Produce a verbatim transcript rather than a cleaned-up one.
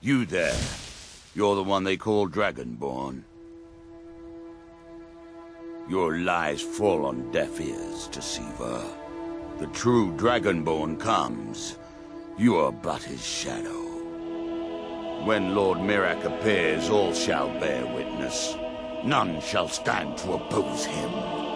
You there. You're the one they call Dragonborn. Your lies fall on deaf ears, Deceiver. The true Dragonborn comes. You are but his shadow. When Lord Mirac appears, all shall bear witness. None shall stand to oppose him.